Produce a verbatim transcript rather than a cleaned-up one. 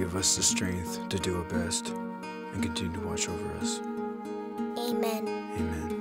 give us the strength to do our best and continue to watch over us. Amen. Amen.